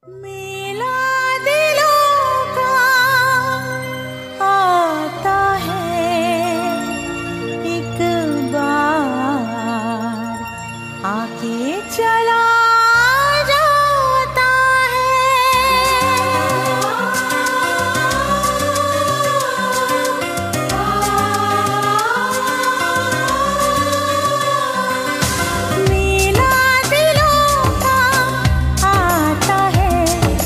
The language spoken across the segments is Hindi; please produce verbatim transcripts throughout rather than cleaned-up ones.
मेला दिलों का आता है एक बार, आके चला जाता है। मेला दिलों का आता है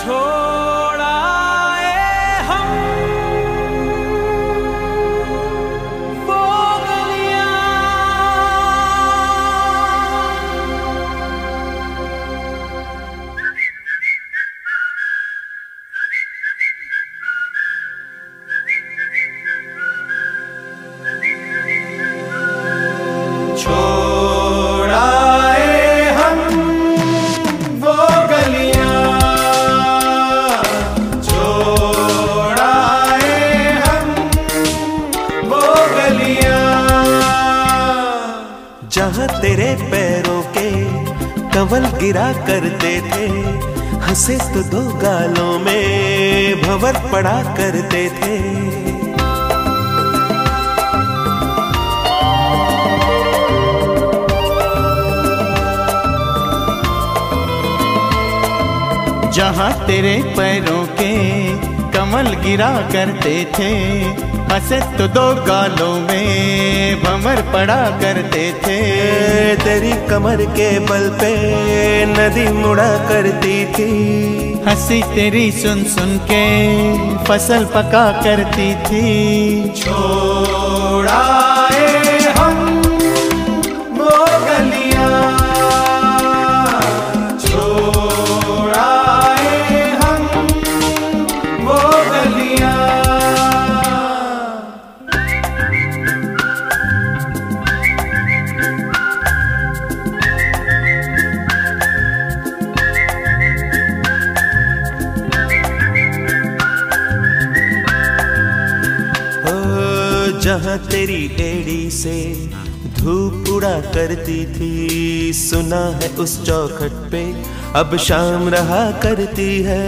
छोड़ आए हम वो गलियां, छोड़ आए हम वो गलियां, छोड़ आए हम वो गलियां, जहाँ तेरे पैरों के कंवल गिरा करते थे, हंसे तो दो गालों में भंवर पड़ा करते थे। जहाँ तेरे पैरों के कमल गिरा करते थे, हंसे तो दो गालों में भंवर पड़ा करते थे। तेरी कमर के बल पे नदी मुड़ा करती थी, हंसी तेरी सुन सुन के फसल पका करती थी। छोड़ आए हम वो गलियां, छोड़ आए हम वो गलियां। जहाँ तेरी एड़ी से धूप उड़ा करती थी, सुना है उस चौखट पे अब शाम रहा करती है।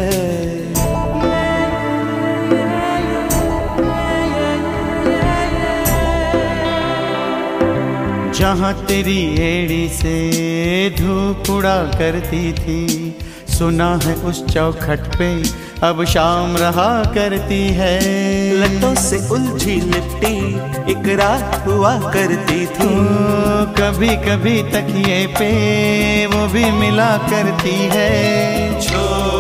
जहाँ तेरी एड़ी से धूप उड़ा करती थी, सुना है उस चौखट पे अब शाम रहा करती है। लटों से उलझी लिपटी एक रात हुआ करती थी, कभी कभी तकिए पे वो भी मिला करती है। छोड़